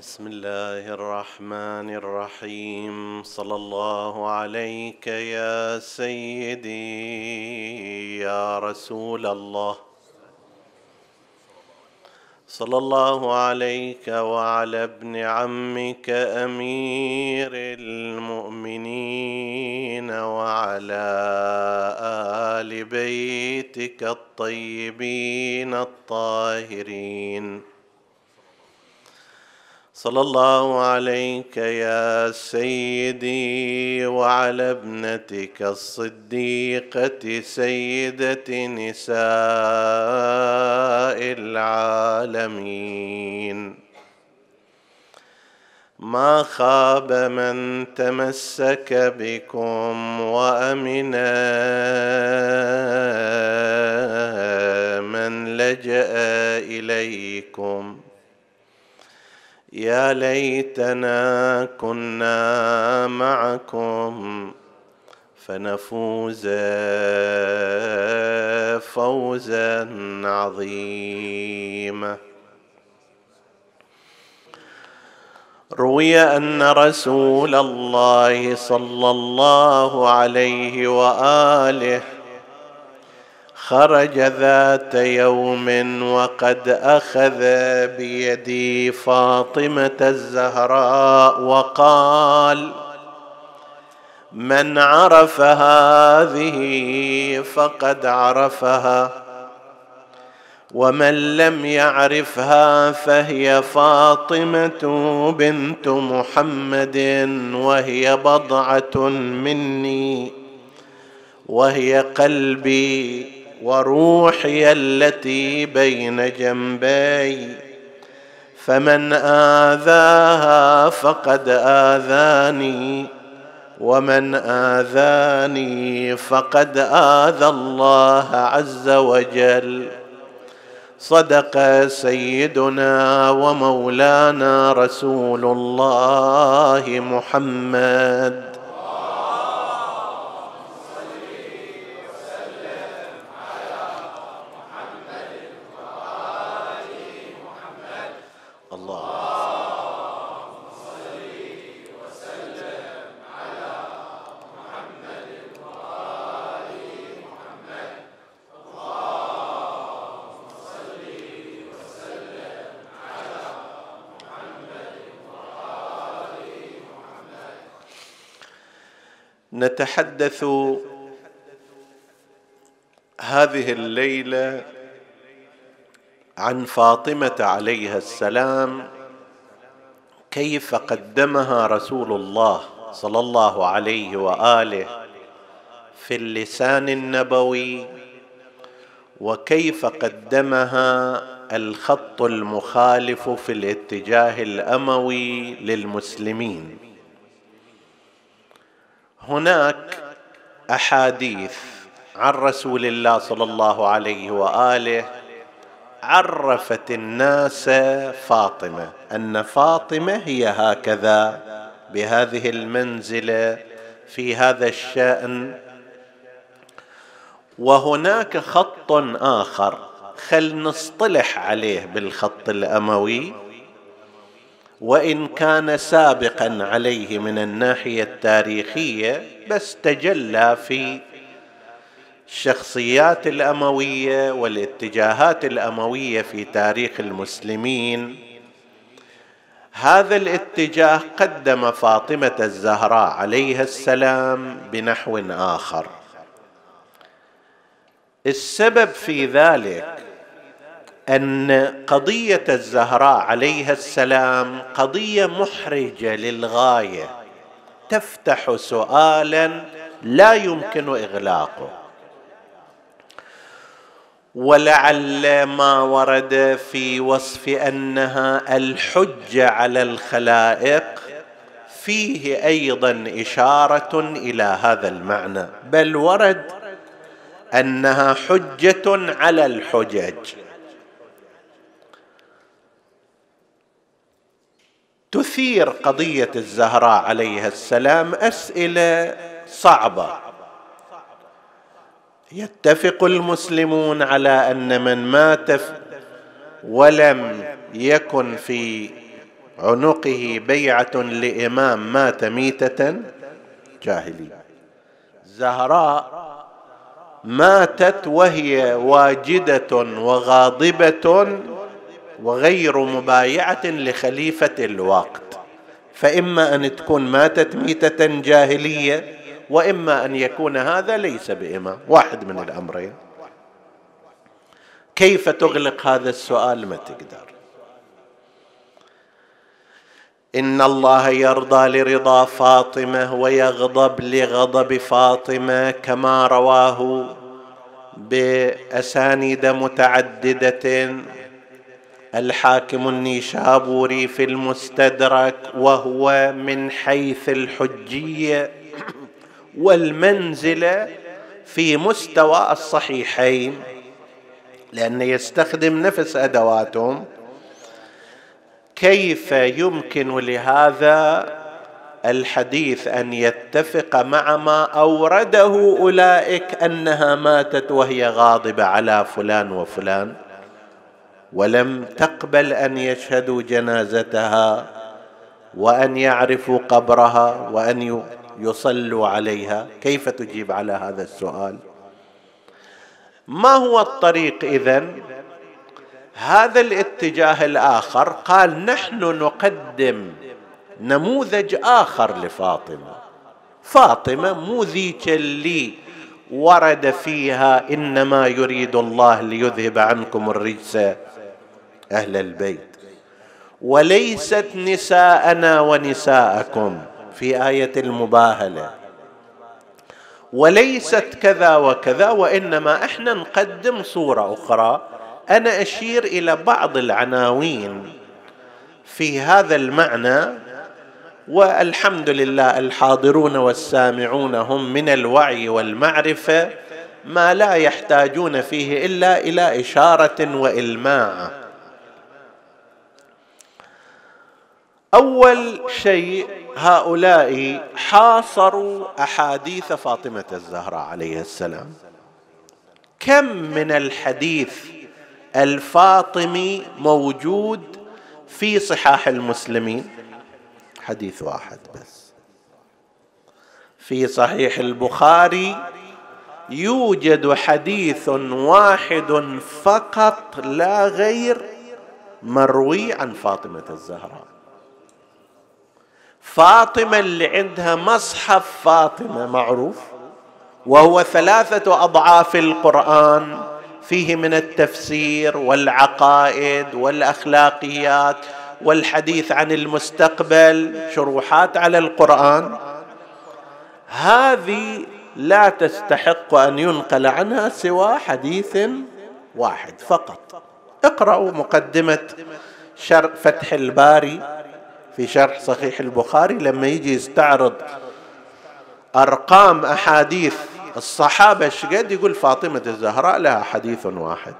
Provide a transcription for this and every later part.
بسم الله الرحمن الرحيم. صلى الله عليك يا سيدي يا رسول الله. صلى الله عليك وعلى ابن عمك أمير المؤمنين وعلى آل بيتك الطيبين الطاهرين. صلى الله عليك يا سيدي وعلى ابنتك الصديقة سيدة نساء العالمين. ما خاب من تمسك بكم وأمن من لجأ إليكم. يا ليتنا كنا معكم فنفوز فوزا عظيما. روي أن رسول الله صلى الله عليه وآله خرج ذات يوم وقد أخذ بيد فاطمة الزهراء وقال: من عرف هذه فقد عرفها، ومن لم يعرفها فهي فاطمة بنت محمد، وهي بضعة مني، وهي قلبي وروحي التي بين جنبي، فمن آذاها فقد آذاني، ومن آذاني فقد آذى الله عز وجل. صدق سيدنا ومولانا رسول الله محمد. نتحدث هذه الليلة عن فاطمة عليها السلام، كيف قدمها رسول الله صلى الله عليه وآله في اللسان النبوي، وكيف قدمها الخط المخالف في الاتجاه الأموي للمسلمين. هناك أحاديث عن رسول الله صلى الله عليه وآله عرفت الناس فاطمة، أن فاطمة هي هكذا بهذه المنزلة في هذا الشأن. وهناك خط آخر خل نصطلح عليه بالخط الأموي، وإن كان سابقا عليه من الناحية التاريخية، بس تجلى في الشخصيات الأموية والاتجاهات الأموية في تاريخ المسلمين. هذا الاتجاه قدم فاطمة الزهراء عليها السلام بنحو آخر. السبب في ذلك أن قضية الزهراء عليها السلام قضية محرجة للغاية، تفتح سؤالا لا يمكن إغلاقه. ولعل ما ورد في وصف أنها الحجة على الخلائق فيه أيضا إشارة إلى هذا المعنى، بل ورد أنها حجة على الحجج. تثير قضية الزهراء عليها السلام أسئلة صعبة. يتفق المسلمون على أن من مات ولم يكن في عنقه بيعة لإمام مات ميتة جاهلية. الزهراء ماتت وهي واجدة وغاضبة وغير مبايعة لخليفة الوقت، فإما أن تكون ماتت ميتة جاهلية وإما أن يكون هذا ليس بإمام، واحد من الأمرين. كيف تغلق هذا السؤال؟ ما تقدر. إن الله يرضى لرضا فاطمة ويغضب لغضب فاطمة، كما رواه بأسانيد متعددة الحاكم النيشابوري في المستدرك، وهو من حيث الحجية والمنزلة في مستوى الصحيحين، لأنه يستخدم نفس أدواتهم. كيف يمكن لهذا الحديث أن يتفق مع ما أورده أولئك أنها ماتت وهي غاضبة على فلان وفلان ولم تقبل أن يشهدوا جنازتها وأن يعرفوا قبرها وأن يصلوا عليها؟ كيف تجيب على هذا السؤال؟ ما هو الطريق إذن؟ هذا الاتجاه الآخر قال نحن نقدم نموذج آخر لفاطمة. فاطمة مو ذيك اللي ورد فيها إنما يريد الله ليذهب عنكم الرجس أهل البيت، وليست نساءنا ونساءكم في آية المباهلة، وليست كذا وكذا، وإنما إحنا نقدم صورة أخرى. أنا أشير إلى بعض العناوين في هذا المعنى، والحمد لله الحاضرون والسامعون هم من الوعي والمعرفة ما لا يحتاجون فيه إلا إلى إشارة وإلماع. أول شيء، هؤلاء حاصروا أحاديث فاطمة الزهراء عليه السلام. كم من الحديث الفاطمي موجود في صحاح المسلمين؟ حديث واحد بس. في صحيح البخاري يوجد حديث واحد فقط لا غير مروي عن فاطمة الزهراء. فاطمة اللي عندها مصحف فاطمة معروف، وهو 3 أضعاف القرآن، فيه من التفسير والعقائد والأخلاقيات والحديث عن المستقبل، شروحات على القرآن. هذه لا تستحق أن ينقل عنها سوى حديث واحد فقط. اقرأوا مقدمة فتح الباري في شرح صحيح البخاري، لما يجي يستعرض أرقام أحاديث الصحابة شقد يقول فاطمة الزهراء لها حديث واحد.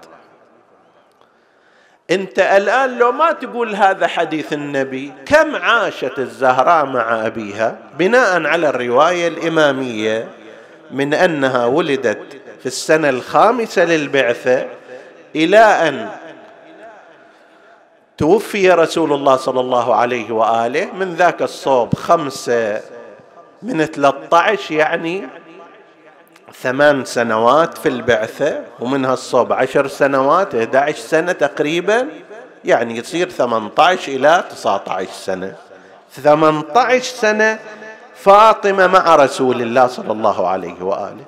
انت الآن لو ما تقول هذا حديث النبي، كم عاشت الزهراء مع أبيها بناء على الرواية الإمامية من أنها ولدت في السنة 5 للبعثة إلى أن توفي رسول الله صلى الله عليه وآله. من ذاك الصوب 5 من 13، يعني 8 سنوات في البعثة، ومنها الصوب 10 سنوات، 11 سنة تقريبا، يعني يصير 18 إلى 19 سنة. 18 سنة فاطمة مع رسول الله صلى الله عليه وآله.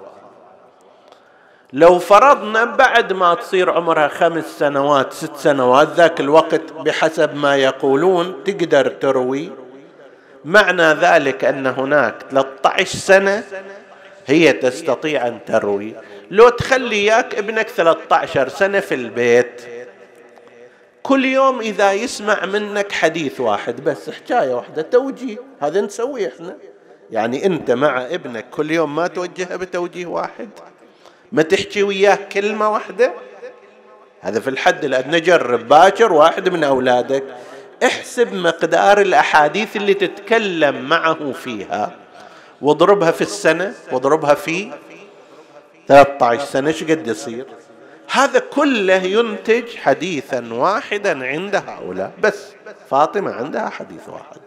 لو فرضنا بعد ما تصير عمرها 5 سنوات 6 سنوات، ذاك الوقت بحسب ما يقولون تقدر تروي، معنى ذلك أن هناك 13 سنة هي تستطيع أن تروي. لو تخلي ياك ابنك 13 سنة في البيت، كل يوم إذا يسمع منك حديث واحد بس، حكاية واحدة، توجيه، هذا نسويه احنا. يعني أنت مع ابنك كل يوم ما توجهه بتوجيه واحد، ما تحكي وياه كلمة واحدة، هذا في الحد الأدنى. نجرب باكر واحد من أولادك، احسب مقدار الأحاديث اللي تتكلم معه فيها، واضربها في السنة، واضربها في 13 سنة، ايش قد يصير؟ هذا كله ينتج حديثا واحدا عند هؤلاء، بس فاطمة عندها حديث واحد.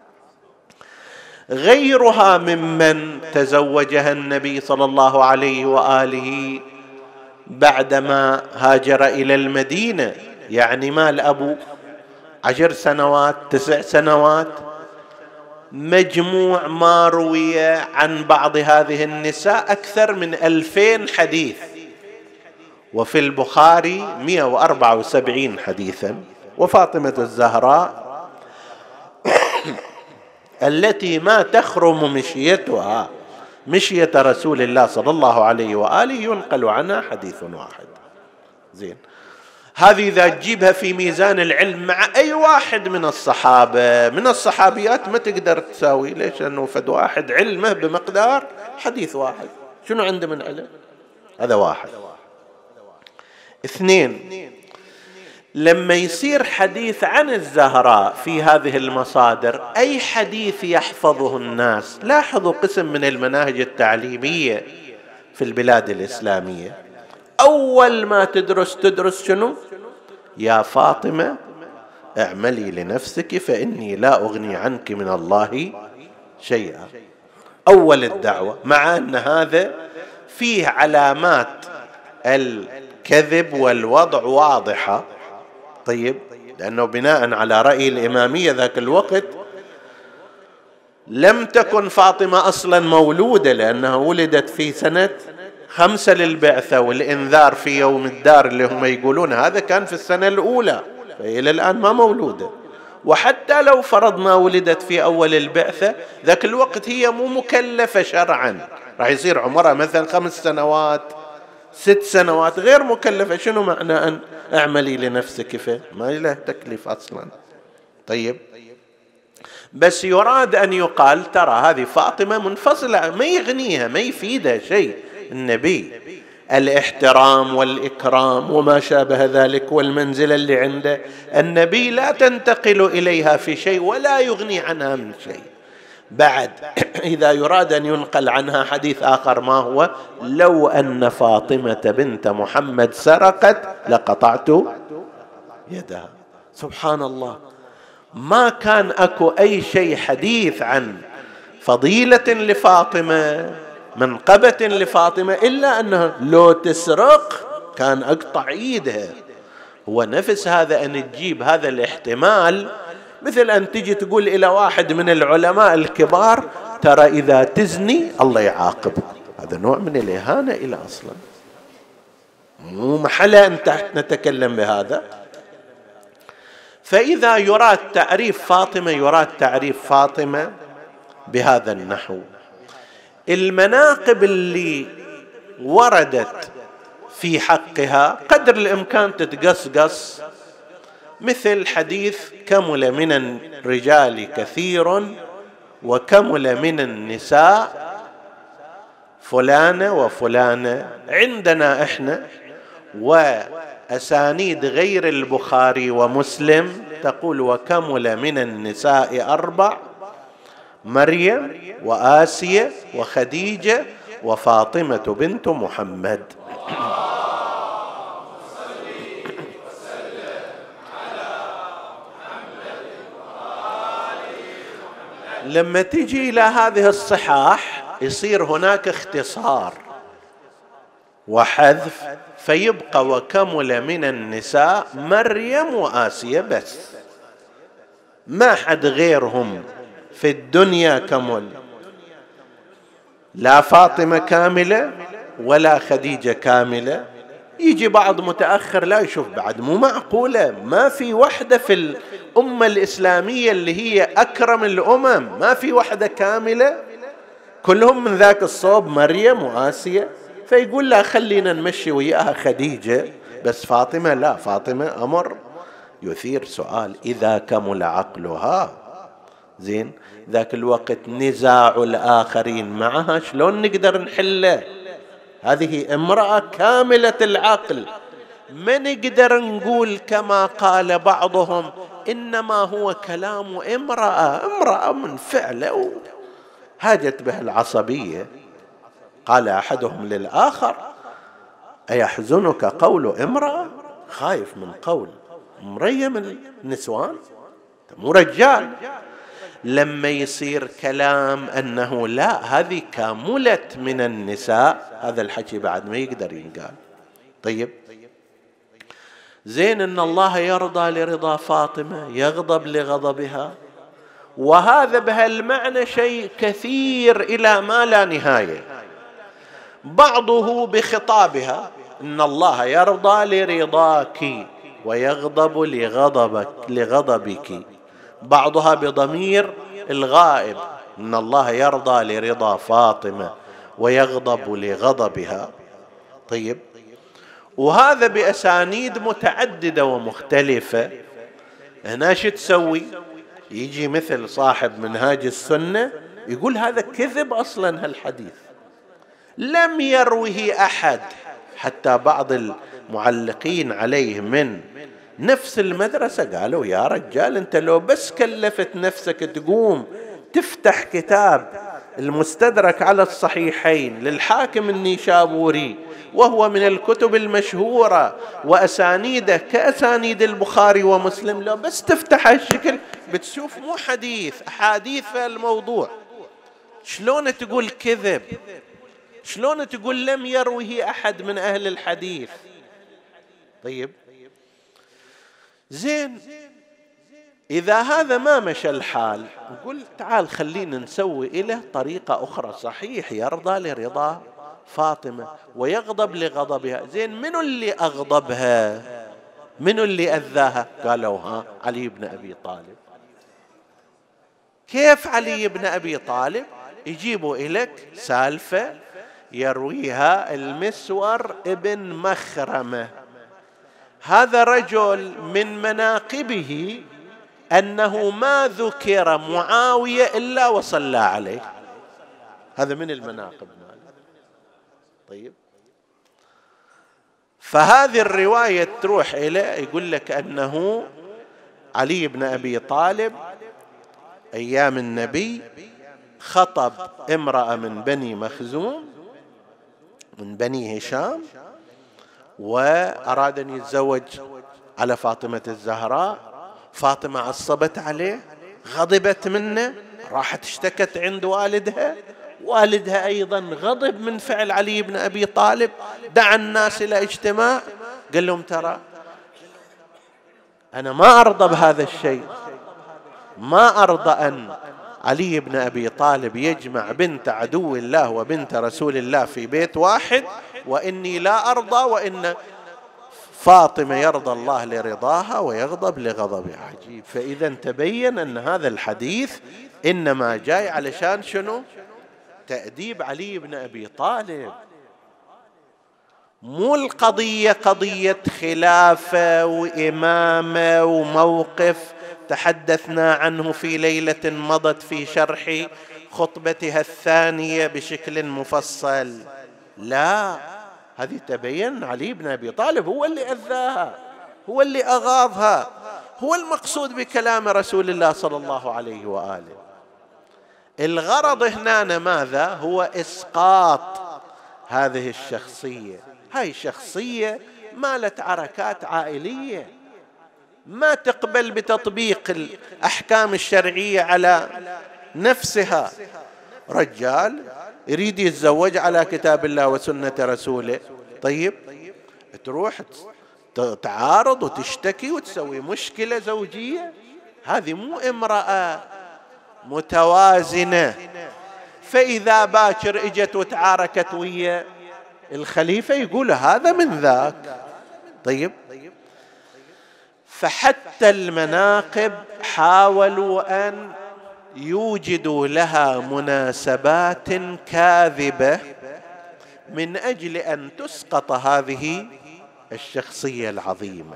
غيرها ممن تزوجها النبي صلى الله عليه وآله بعدما هاجر إلى المدينة، يعني مال أبو 10 سنوات 9 سنوات، مجموع ما روي عن بعض هذه النساء أكثر من 2000 حديث، وفي البخاري 174 حديثا. وفاطمة الزهراء التي ما تخرم مشيتها مشية رسول الله صلى الله عليه وآله ينقل عنها حديث واحد. زين، هذه إذا تجيبها في ميزان العلم مع أي واحد من الصحابة من الصحابيات ما تقدر تساوي. ليش؟ لأنه فد واحد علمه بمقدار حديث واحد. شنو عنده من علم؟ هذا واحد. 2، لما يصير حديث عن الزهراء في هذه المصادر، أي حديث يحفظه الناس. لاحظوا قسم من المناهج التعليمية في البلاد الإسلامية، أول ما تدرس شنو؟ يا فاطمة اعملي لنفسك فإني لا أغني عنك من الله شيئا. أول الدعوة، مع أن هذا فيه علامات الكذب والوضع واضحة. طيب، لأنه بناء على رأي الإمامية ذاك الوقت لم تكن فاطمة أصلا مولودة، لأنها ولدت في سنة 5 للبعثة، والإنذار في يوم الدار اللي هم يقولون هذا كان في السنة الأولى، فإلى الآن ما مولودة. وحتى لو فرضنا ولدت في أول البعثة، ذاك الوقت هي مو مكلفة شرعا، راح يصير عمرها مثلا 5 سنوات 6 سنوات، غير مكلفة. شنو معنى أن اعملي لنفسك؟ ما له تكليف أصلا. طيب، بس يراد أن يقال ترى هذه فاطمة منفصلة، ما يغنيها ما يفيدها شيء. النبي الاحترام والإكرام وما شابه ذلك والمنزلة اللي عنده، النبي لا تنتقل إليها في شيء ولا يغني عنها من شيء. بعد إذا يراد أن ينقل عنها حديث آخر، ما هو؟ لو أن فاطمة بنت محمد سرقت لقطعت يدها. سبحان الله، ما كان أكو أي شيء حديث عن فضيلة لفاطمة منقبة لفاطمة إلا أنها لو تسرق كان أقطع إيدها. هو نفس هذا أن تجيب هذا الاحتمال، مثل أن تجي تقول إلى واحد من العلماء الكبار ترى إذا تزني الله يعاقبك. هذا نوع من الإهانة إلى أصلا، مو محله أن نتكلم بهذا. فإذا يراد تعريف فاطمة يراد تعريف فاطمة بهذا النحو. المناقب اللي وردت في حقها قدر الإمكان تتقصقص، مثل حديث كمل من الرجال كثير وكمل من النساء فلانة وفلانة. عندنا إحنا وأسانيد غير البخاري ومسلم تقول وكمل من النساء 4: مريم وآسية وخديجة وفاطمة بنت محمد. لما تجي إلى هذه الصحاح يصير هناك اختصار وحذف، فيبقى وكمل من النساء مريم وآسية بس، ما حد غيرهم في الدنيا كمل، لا فاطمة كاملة ولا خديجة كاملة. يجي بعض متأخر لا يشوف بعد مو معقولة، ما في وحدة في الأمة الإسلامية اللي هي أكرم الأمم ما في وحدة كاملة، كلهم من ذاك الصوب مريم وآسية. فيقول لا خلينا نمشي وياها خديجة، بس فاطمة لا، فاطمة أمر يثير سؤال إذا كمل عقلها. زين، ذاك الوقت نزاع الآخرين معها شلون نقدر نحله؟ هذه امرأة كاملة العقل، ما نقدر نقول كما قال بعضهم إنما هو كلام امرأة من فعله هاجت به العصبية. قال أحدهم للآخر أيحزنك قول امرأة؟ خايف من قول مريم النسوان، مو رجال. لما يصير كلام أنه لا هذه كاملت من النساء، هذا الحكي بعد ما يقدر ينقال. طيب زين، أن الله يرضى لرضا فاطمة، يغضب لغضبها، وهذا بهالمعنى شيء كثير إلى ما لا نهاية. بعضه بخطابها إن الله يرضى لرضاك ويغضب لغضبك، بعضها بضمير الغائب إن الله يرضى لرضا فاطمة ويغضب لغضبها. طيب، وهذا بأسانيد متعددة ومختلفة. هنا شو تسوي؟ يجي مثل صاحب منهاج السنة يقول هذا كذب أصلا، هالحديث لم يروه أحد. حتى بعض المعلقين عليه من نفس المدرسة قالوا يا رجال أنت لو بس كلفت نفسك تقوم تفتح كتاب المستدرك على الصحيحين للحاكم النيشابوري، وهو من الكتب المشهورة وأسانيده كأسانيد البخاري ومسلم، لو بس تفتح هالشكل بتشوف مو حديث، أحاديث في الموضوع. شلون تقول كذب؟ شلون تقول لم يروه أحد من أهل الحديث؟ طيب زين، إذا هذا ما مشى الحال نقول تعال خلينا نسوي إله طريقة أخرى. صحيح يرضى لرضا فاطمة ويغضب لغضبها، زين منو اللي أغضبها؟ منو اللي أذاها؟ قالوا علي بن أبي طالب. كيف علي بن أبي طالب؟ يجيبوا إليك سالفة يرويها المسور ابن مخرمة. هذا رجل من مناقبه أنه ما ذكر معاوية إلا وصلى عليه، هذا من المناقب ماله. طيب، فهذه الرواية تروح إليه يقول لك أنه علي بن أبي طالب أيام النبي خطب امرأة من بني مخزوم من بني هشام، وأراد أن يتزوج على فاطمة الزهراء. فاطمة عصبت عليه، غضبت منه، راحت اشتكت عند والدها، والدها أيضا غضب من فعل علي بن أبي طالب، دعا الناس إلى اجتماع، قال لهم ترى أنا ما أرضى بهذا الشيء، ما أرضى أن علي بن أبي طالب يجمع بنت عدو الله وبنت رسول الله في بيت واحد، وإني لا أرضى، وإن فاطمة يرضى الله لرضاها ويغضب لغضبها. عجيب. فإذا تبين أن هذا الحديث إنما جاي علشان شنو؟ تأديب علي بن أبي طالب، مو القضية قضية خلافة وإمامة وموقف تحدثنا عنه في ليلة مضت في شرح خطبتها الثانية بشكل مفصل. لا، هذه تبين علي بن أبي طالب هو اللي أذاها، هو اللي أغاظها، هو المقصود بكلام رسول الله صلى الله عليه وآله. الغرض هنا ماذا؟ هو إسقاط هذه الشخصية. هاي الشخصية مالت عركات عائلية، ما تقبل بتطبيق الأحكام الشرعية على نفسها. رجال يريد يتزوج على كتاب الله وسنة رسوله، طيب تروح تعارض وتشتكي وتسوي مشكلة زوجية، هذه مو امرأة متوازنة. فإذا باكر اجت وتعاركت ويا الخليفة يقول هذا من ذاك. طيب، فحتى المناقب حاولوا أن يوجدوا لها مناسبات كاذبة من أجل أن تسقط هذه الشخصية العظيمة.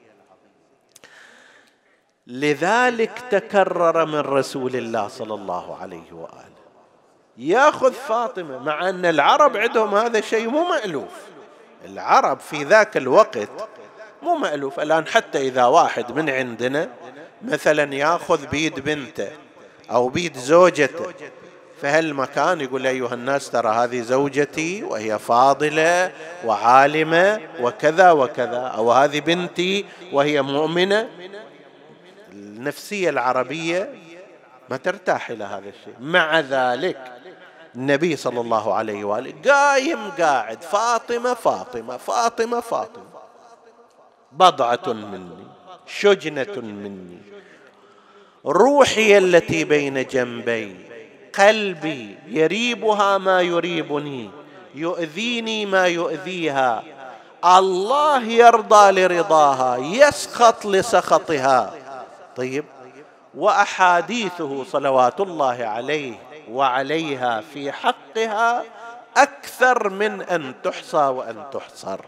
لذلك تكرر من رسول الله صلى الله عليه وآله يأخذ فاطمة، مع أن العرب عندهم هذا الشيء مو مألوف. العرب في ذاك الوقت مو مألوف. الآن حتى إذا واحد من عندنا مثلا يأخذ بيد بنته أو بيد زوجته في هالمكان يقول أيها الناس ترى هذه زوجتي وهي فاضلة وعالمة وكذا وكذا، أو هذه بنتي وهي مؤمنة. النفسية العربية ما ترتاح إلى هذا الشيء. مع ذلك النبي صلى الله عليه وآله قايم قاعد فاطمة فاطمة فاطمة فاطمة، بضعة مني، شجنة مني، روحي التي بين جنبي، قلبي يريبها ما يريبني، يؤذيني ما يؤذيها، الله يرضى لرضاها، يسخط لسخطها. طيب، وأحاديثه صلوات الله عليه وعليها في حقها أكثر من أن تحصى وأن تحصر.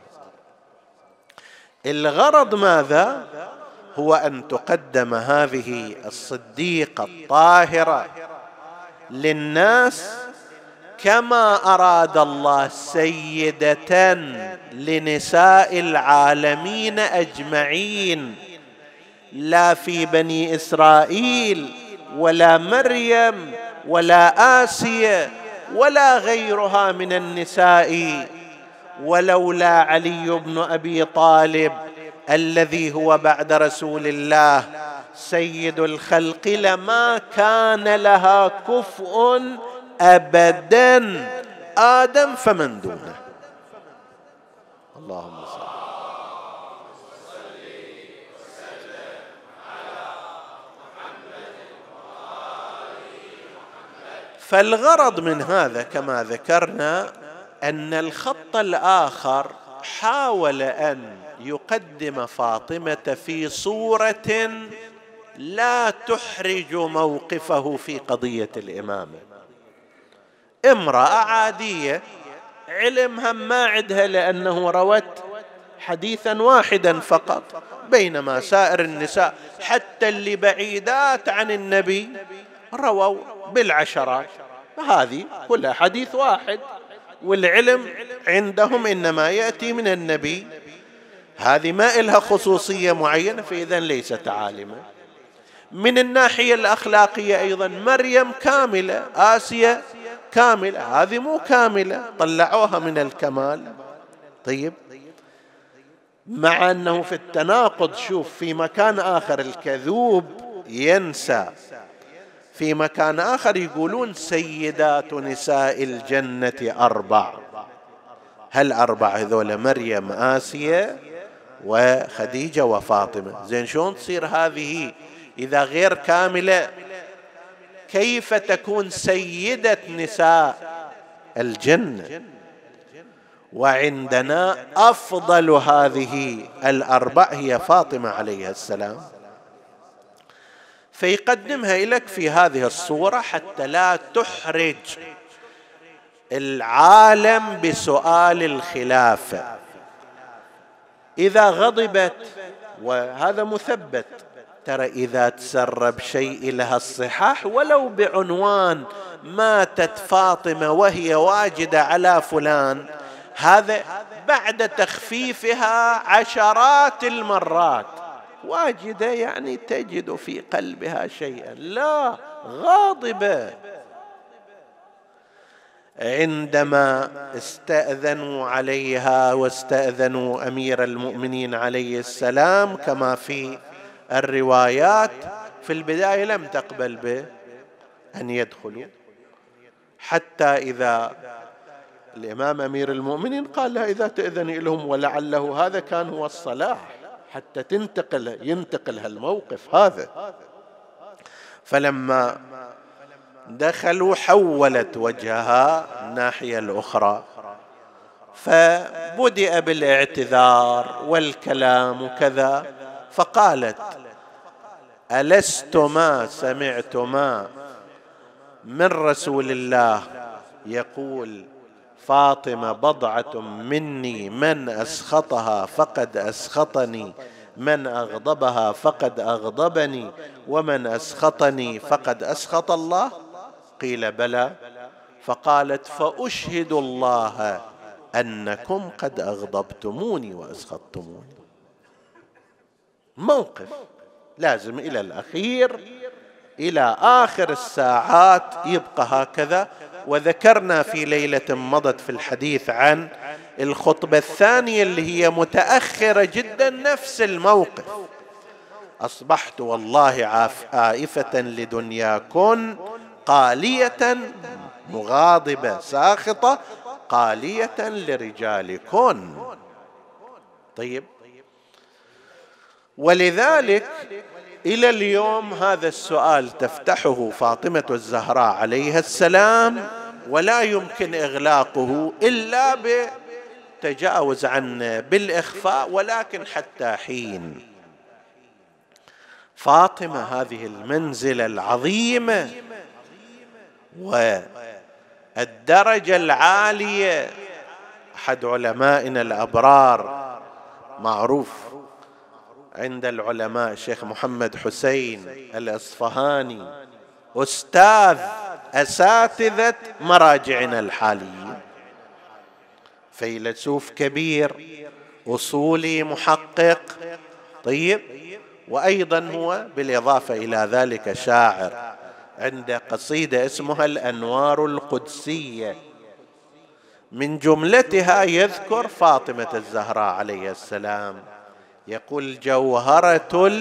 الغرض ماذا؟ هو أن تقدم هذه الصديقة الطاهرة للناس كما أراد الله سيدة لنساء العالمين أجمعين، لا في بني إسرائيل ولا مريم ولا آسيا ولا غيرها من النساء. ولولا علي بن أبي طالب الذي هو بعد رسول الله سيد الخلق لما كان لها كفء أبدا آدم فمن دونه. اللهم صل. فالغرض من هذا كما ذكرنا أن الخط الآخر حاول أن يقدم فاطمة في صورة لا تحرج موقفه في قضية الإمامة. امرأة عادية علمها ما عندها لأنه روت حديثا واحدا فقط، بينما سائر النساء حتى اللي بعيدات عن النبي رووا بالعشرات، هذه كلها حديث واحد، والعلم عندهم إنما يأتي من النبي. هذه ما إلها خصوصية معينة، فإذا ليست عالمة. من الناحية الأخلاقية أيضا مريم كاملة، آسيا كاملة، هذه مو كاملة، طلعوها من الكمال. طيب، مع أنه في التناقض، شوف في مكان آخر الكذوب ينسى، في مكان آخر يقولون سيدات نساء الجنة أربع. هل أربع هذول مريم آسيا وخديجة وفاطمة. زين شلون تصير هذه إذا غير كاملة؟ كيف تكون سيدة نساء الجنة؟ وعندنا أفضل هذه الأربع هي فاطمة عليها السلام. فيقدمها لك في هذه الصورة حتى لا تحرج العالم بسؤال الخلافة. إذا غضبت، وهذا مثبت، ترى إذا تسرب شيء لها الصحاح ولو بعنوان ماتت فاطمة وهي واجدة على فلان، هذا بعد تخفيفها عشرات المرات، واجدة يعني تجد في قلبها شيئا، لا، غاضبة. عندما استأذنوا عليها واستأذنوا أمير المؤمنين عليه السلام كما في الروايات، في البداية لم تقبل بأن يدخلوا، حتى إذا الإمام أمير المؤمنين قال لها إذا تأذني لهم، ولعله هذا كان هو الصلاح حتى ينتقل هالموقف هذا. فلما دخلوا حولت وجهها الناحية الأخرى، فبدأ بالاعتذار والكلام وكذا، فقالت ألستما سمعتما من رسول الله يقول فاطمة بضعة مني، من أسخطها فقد أسخطني، من أغضبها فقد أغضبني، ومن أسخطني فقد أسخط الله؟ قيل بلى. فقالت فأشهد الله أنكم قد أغضبتموني وأسخطتموني. موقف لازم إلى الأخير إلى آخر الساعات يبقى هكذا. وذكرنا في ليلة مضت في الحديث عن الخطبة الثانية اللي هي متأخرة جدا، نفس الموقف: أصبحت والله عائفة لدنياكن قالية، مغاضبة ساخطة قالية لرجالكن. طيب، ولذلك إلى اليوم هذا السؤال تفتحه فاطمة الزهراء عليها السلام، ولا يمكن إغلاقه إلا بتجاوز عنه بالإخفاء، ولكن حتى حين. فاطمة هذه المنزلة العظيمة والدرجة العالية، أحد علمائنا الأبرار معروف عند العلماء الشيخ محمد حسين الأصفهاني، أستاذ أساتذة مراجعنا الحاليين، فيلسوف كبير أصولي محقق. طيب، وأيضا هو بالإضافة إلى ذلك شاعر، عنده قصيدة اسمها الأنوار القدسية، من جملتها يذكر فاطمة الزهراء عليه السلام، يقول: جوهرة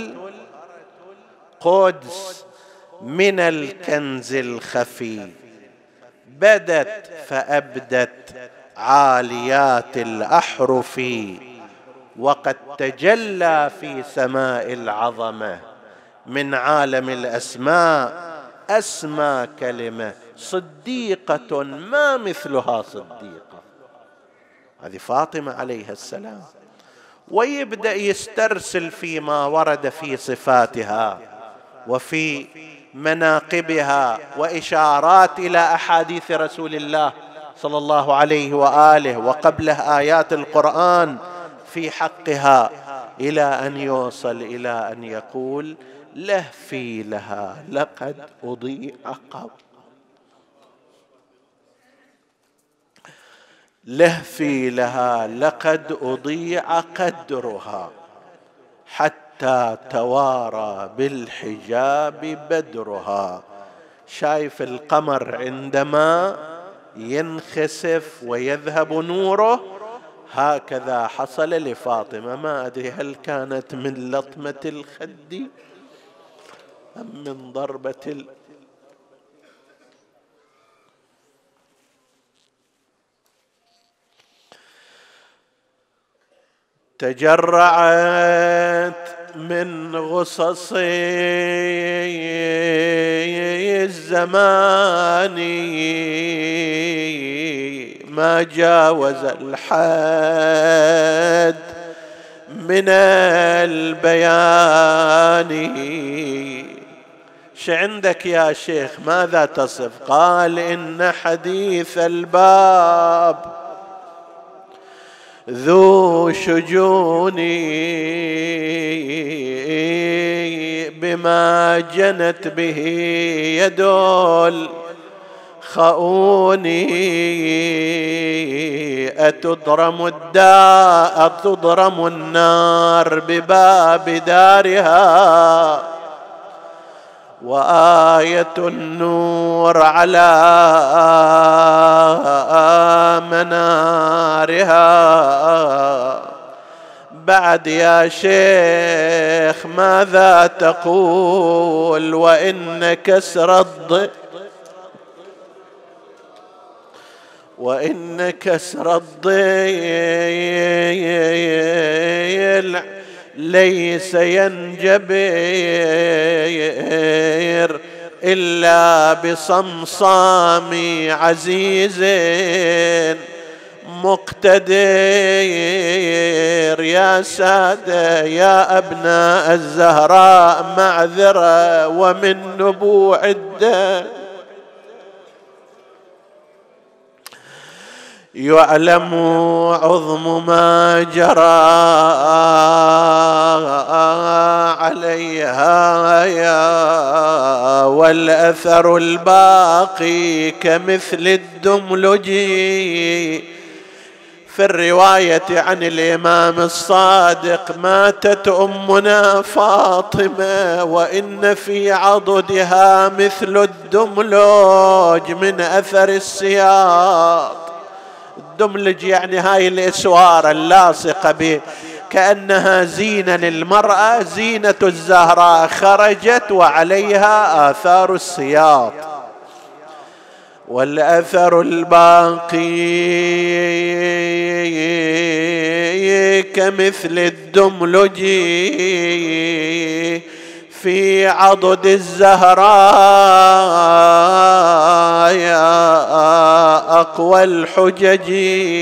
القدس من الكنز الخفي بدت فأبدت عاليات الأحرف، وقد تجلى في سماء العظمة من عالم الأسماء أسمى كلمة صديقة ما مثلها صديقة. هذه فاطمة عليها السلام. ويبدأ يسترسل فيما ورد في صفاتها وفي مناقبها وإشارات إلى أحاديث رسول الله صلى الله عليه وآله، وقبله آيات القرآن في حقها، إلى أن يوصل إلى أن يقول: لهفي لها لقد أضيع قبر، لهفي لها لقد أضيع قدرها، حتى توارى بالحجاب بدرها. شايف القمر عندما ينخسف ويذهب نوره؟ هكذا حصل لفاطمة. ما أدري هل كانت من لطمة الخد أم من ضربة تجرعت من غصص الزمان ما جاوز الحد من البيان. عندك يا شيخ ماذا تصف؟ قال: إن حديث الباب ذو شجون بما جنت به يد الخؤون، أتضرم الداء تضرم النار بباب دارها، وآية النور على منارها. بعد يا شيخ ماذا تقول؟ وإن كسر الضيل ليس ينجبر إلا بصمصام عزيز مقتدر. يا سادة يا أبناء الزهراء معذرة ومن نبوع الدم يعلم عظم ما جرى عليها، والأثر الباقي كمثل الدملج في الرواية عن الإمام الصادق: ماتت أمنا فاطمة وإن في عضدها مثل الدملج من أثر السياط. الدملج يعني هاي الإسوار اللاصقة به، كأنها زينة للمرأة. زينة الزهراء خرجت وعليها آثار السياط. والأثر الباقي كمثل الدملج في عضد الزهراء يا أقوى الحجج.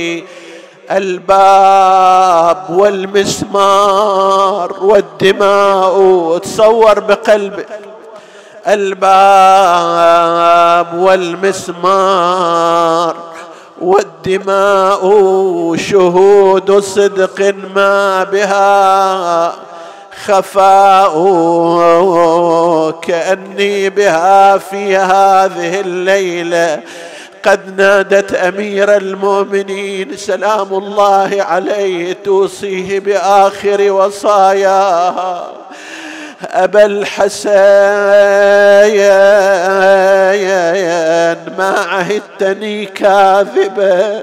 الباب والمسمار والدماء، تصور بقلبك الباب والمسمار والدماء شهود صدق ما بها خفاء، كأني بها في هذه الليلة قد نادت أمير المؤمنين سلام الله عليه توصيه بآخر وصاياها: أبا الحسن ما عهدتني كاذبا،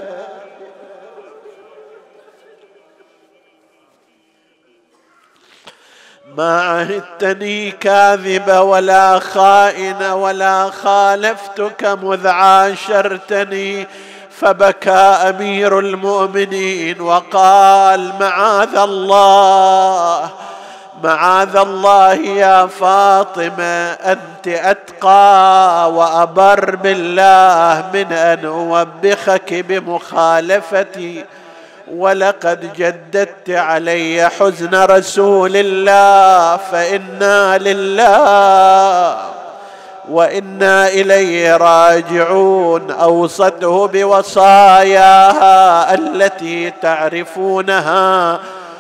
ما عهدتني كاذبا ولا خائنة ولا خالفتك مذ عاشرتني. فبكى أمير المؤمنين وقال: معاذ الله، معاذ الله يا فاطمة، أنت أتقى وأبر بالله من أن أوبخك بمخالفتي، ولقد جددت علي حزن رسول الله، فإنا لله وإنا إليه راجعون. أوصته بوصاياها التي تعرفونها،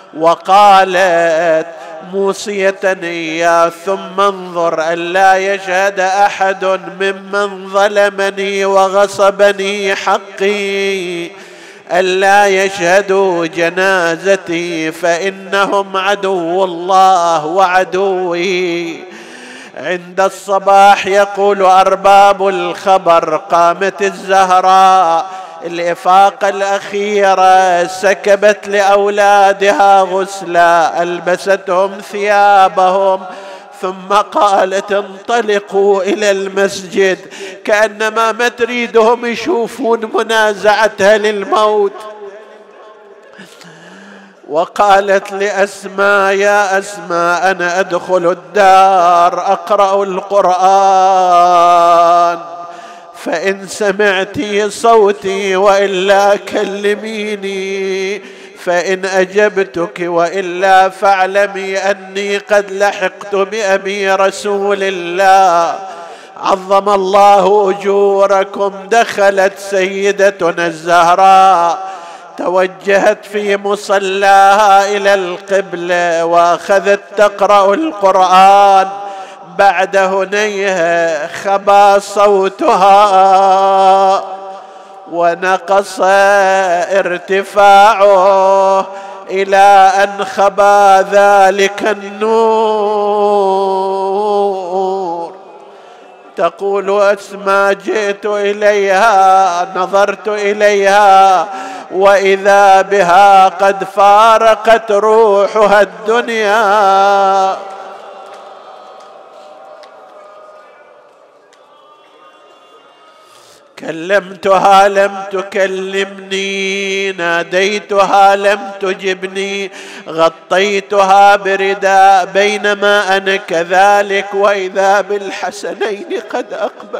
وقالت موصية إياه: ثم انظر ألا يشهد أحد ممن ظلمني وغصبني حقي، ألا يشهدوا جنازتي، فإنهم عدو الله وعدوي. عند الصباح يقول أرباب الخبر: قامت الزهراء الإفاقة الأخيرة، سكبت لأولادها غسلا، ألبستهم ثيابهم، ثم قالت: انطلقوا إلى المسجد، كأنما ما تريدهم يشوفون منازعتها للموت. وقالت لأسماء: يا أسماء أنا أدخل الدار أقرأ القرآن، فإن سمعتي صوتي وإلا كلميني، فإن أجبتك وإلا فاعلمي أني قد لحقت بأبي رسول الله، عظم الله أجوركم. دخلت سيدتنا الزهراء، توجهت في مصلاها إلى القبلة وأخذت تقرأ القرآن. بعد هنيها خبا صوتها ونقص ارتفاعه إلى أن خبا ذلك النور. تقول أسماء: جئت إليها، نظرت إليها، وإذا بها قد فارقت روحها الدنيا. كلمتها لم تكلمني، ناديتها لم تجبني، غطيتها برداء بينما أنا كذلك، وإذا بالحسنين قد أقبل.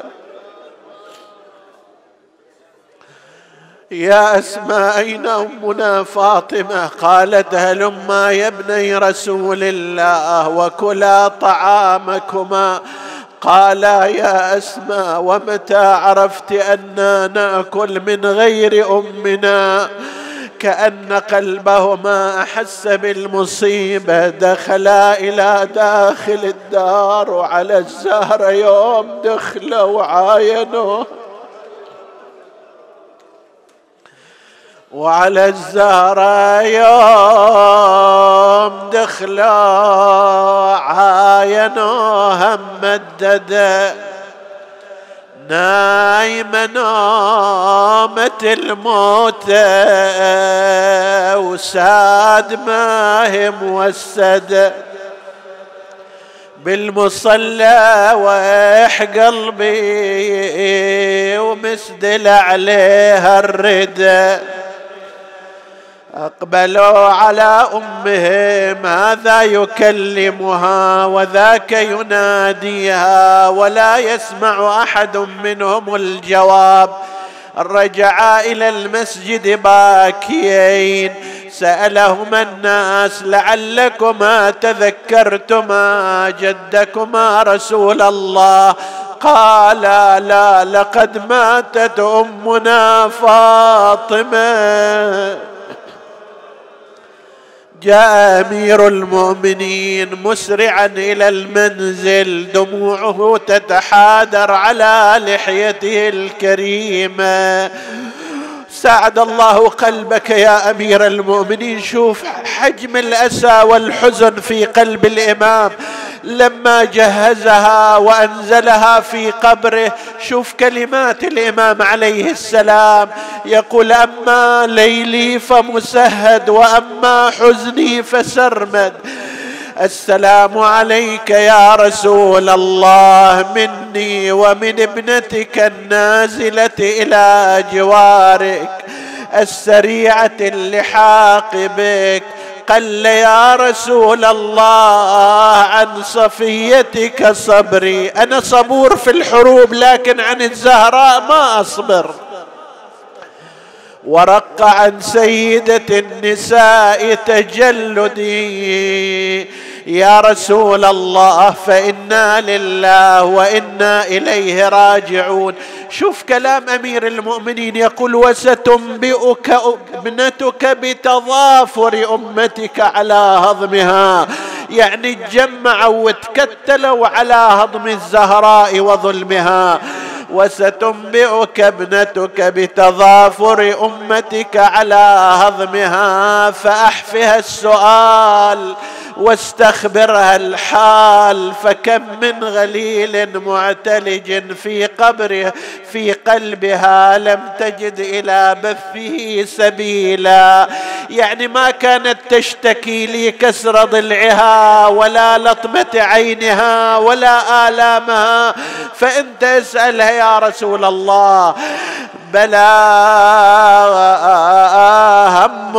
يا أسماء أين أمنا فاطمة؟ قالت: هلما يا ابني رسول الله وكلا طعامكما. قالا: يا أسماء ومتى عرفت أننا نأكل من غير أمنا؟ كأن قلبهما أحس بالمصيبة. دخلا إلى داخل الدار، وعلى الزهرة يوم دخلوا وعاينوا، وعلى الزهرة يوم دخلوا عاينوها ممددة نايمة نومة الموتى وساد ما هي موسدة بالمصلى ويح قلبي ومسدل عليها الردى أقبلوا على أمهم هذا يكلمها وذاك يناديها ولا يسمع أحد منهم الجواب. رجعا إلى المسجد باكيين سألهما الناس لعلكما تذكرتما جدكما رسول الله؟ قالا لا لقد ماتت أمنا فاطمة. جاء أمير المؤمنين مسرعا إلى المنزل دموعه تتحادر على لحيته الكريمة. ساعد الله قلبك يا أمير المؤمنين. شوف حجم الأسى والحزن في قلب الإمام لما جهزها وأنزلها في قبره. شوف كلمات الإمام عليه السلام يقول أما ليلي فمسهد وأما حزني فسرمد. السلام عليك يا رسول الله مني ومن ابنتك النازلة إلى جوارك السريعة اللحاق بك. قل يا رسول الله عن صفيتك صبري. أنا صبور في الحروب لكن عن الزهراء ما أصبر. ورق عن سيدة النساء تجلدي يا رسول الله فإنا لله وإنا إليه راجعون. شوف كلام أمير المؤمنين يقول وستنبئك ابنتك بتضافر أمتك على هضمها. يعني تجمعوا وتكتلوا على هضم الزهراء وظلمها. وستنبئك ابنتك بتضافر أمتك على هضمها فأحفها السؤال واستخبرها الحال. فكم من غليل معتلج في قبره في قلبها لم تجد إلى بثه سبيلا. يعني ما كانت تشتكي لي كسر ضلعها ولا لطمة عينها ولا آلامها. فأنت اسألها يا رسول الله. بلى هم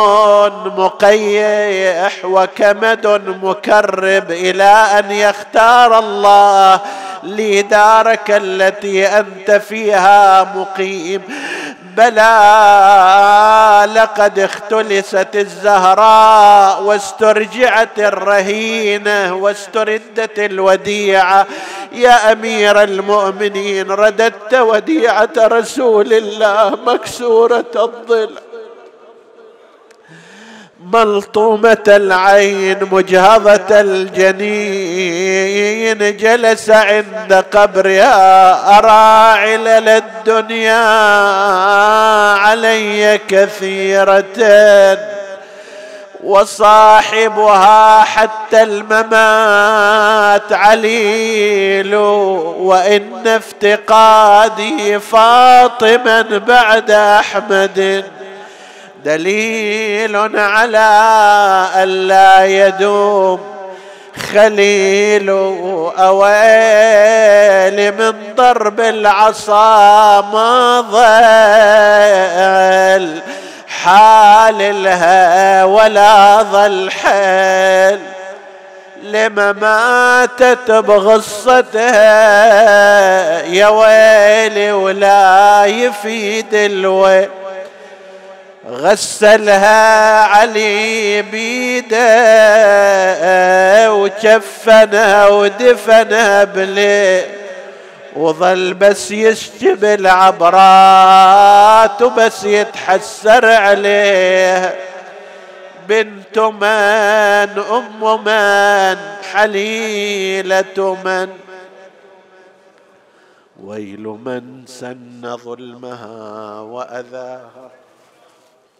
مقيح وكمد مكرب إلى أن يختار الله لي دارك التي أنت فيها مقيم. بلى لقد اختلست الزهراء واسترجعت الرهينة واستردت الوديعة. يا أمير المؤمنين رددت وديعة رسول الله مكسورة الضلع ملطومة العين مجهضة الجنين. جلس عند قبرها أرى علل الدنيا علي كثيرة وصاحبها حتى الممات عليل. وإن افتقادي فاطما بعد أحمد دليل على ألا يدوم خليل. أويل من ضرب العصا ما ظل حال لها ولا ظل حال. لما ماتت بغصتها يا ويلي ولا يفيد الويل. غسلها علي بيده وكفنها ودفنها بليل. وظل بس يسجب العبرات وبس يتحسر عليه. بنت من أم من حليلة من ويل من سن ظلمها وأذاها.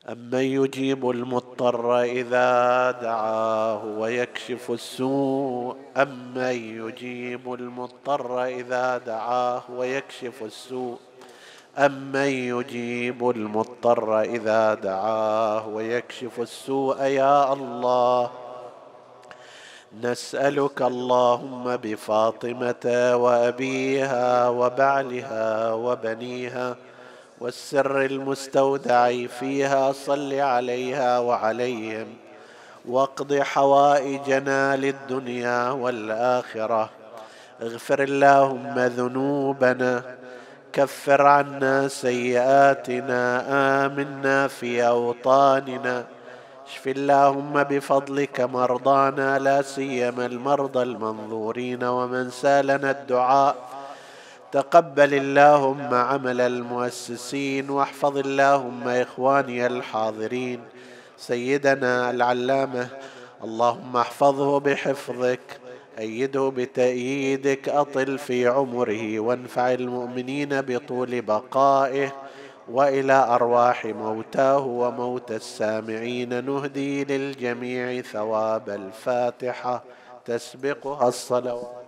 أمن يجيب المضطر إذا دعاه ويكشف السوء أمن يجيب المضطر إذا دعاه ويكشف السوء أمن يجيب المضطر إذا دعاه ويكشف السوء. يا الله نسألك اللهم بفاطمة وأبيها وبعلها وبنيها والسر المستودع فيها صل عليها وعليهم واقض حوائجنا للدنيا والآخرة. اغفر اللهم ذنوبنا، كفر عنا سيئاتنا، آمنا في أوطاننا، اشف اللهم بفضلك مرضانا لا سيما المرضى المنظورين ومن سالنا الدعاء. تقبل اللهم عمل المؤسسين، واحفظ اللهم إخواني الحاضرين. سيدنا العلامة اللهم احفظه بحفظك، أيده بتأييدك، أطل في عمره وانفع المؤمنين بطول بقائه. وإلى أرواح موتاه وموتى السامعين نهدي للجميع ثواب الفاتحة تسبقها الصلوات.